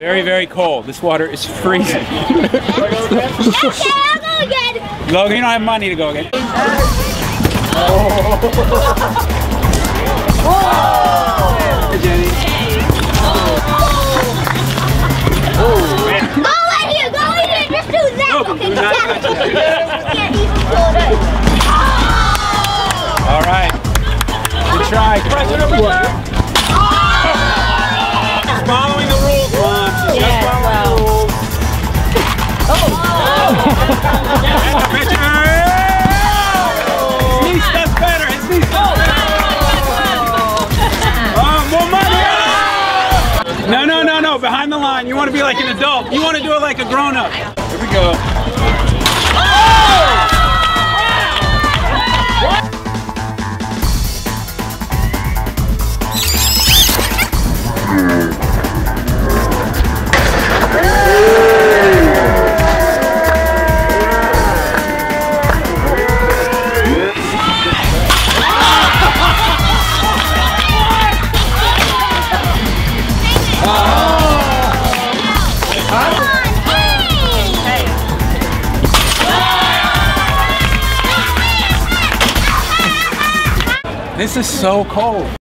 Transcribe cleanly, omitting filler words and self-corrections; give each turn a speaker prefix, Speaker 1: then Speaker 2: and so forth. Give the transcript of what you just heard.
Speaker 1: Very, very cold. This water is freezing.
Speaker 2: Okay, I'll go again.
Speaker 1: Logan, you don't have money to go again. Hey, Jenny.
Speaker 2: Go right here, go right here. Just do that.
Speaker 1: No,
Speaker 2: okay,
Speaker 1: do not
Speaker 2: just
Speaker 1: touch
Speaker 2: that. Can't even pull it.
Speaker 1: All right. Good try. Press it over there. Following the rules, Mom. She's just following the rules. Pitcher! His niece does better. His niece does better. More money! No, no, no, no. Behind the line. You want to be like an adult. You want to do it like a grown-up. Here we go. This is so cold.